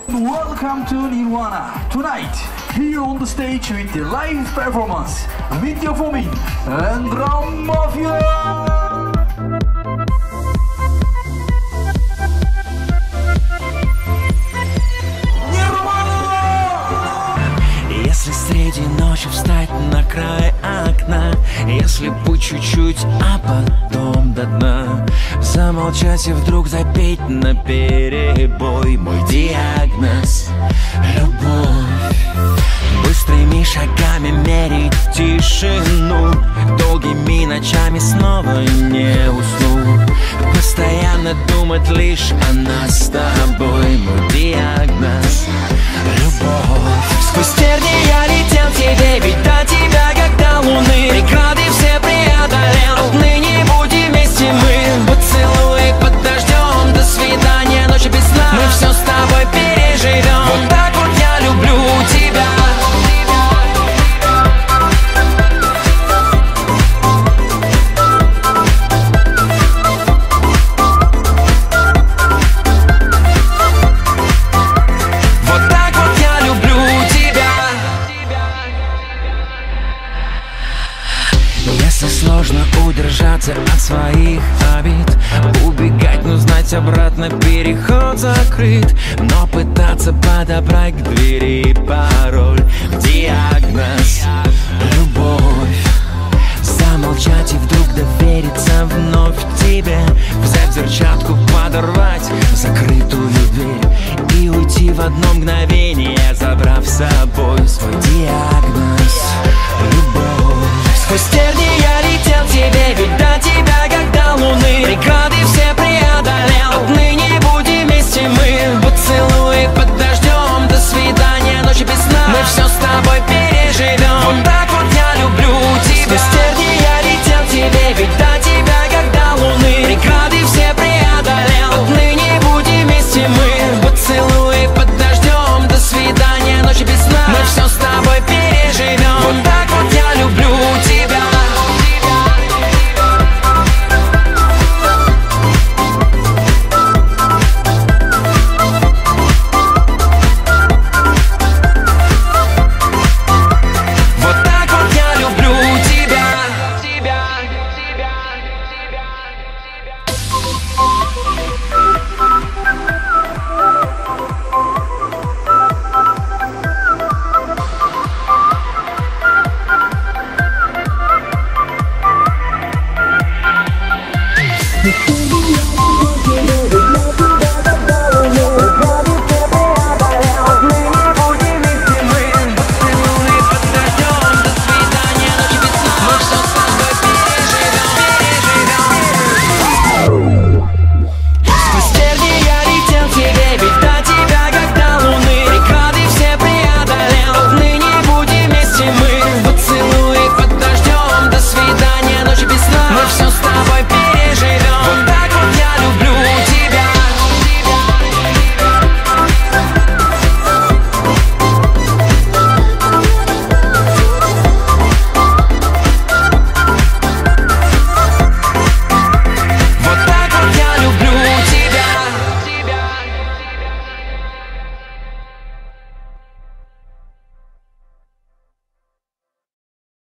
Welcome to Nirvana. Tonight, here on the stage with the live performance, Mitya Fomin and Drum Mafia. Если среди ночи встать на край окна, если по чуть-чуть, а потом до дна, замолчать и вдруг запеть на перебой мой диагноз — любовь. Быстрыми шагами мерить тишину, долгими ночами снова не усну, постоянно думать лишь о нас с тобой мой диагноз — любовь. Сквозь тернии я летел к тебе, ведь до тебя, как до луны, преграды все преодолел. Отныне будем вместе мы, поцелуй под дождем, до свидания, ночи без сна, мы все с тобой переживем. Вот так вот я люблю тебя. Сложно удержаться от своих обид, убегать, но знать обратно переход закрыт, но пытаться подобрать к двери пароль, диагноз — любовь. Замолчать и вдруг довериться вновь тебе, взять взрывчатку, подорвать закрытую дверь и уйти в одно мгновение.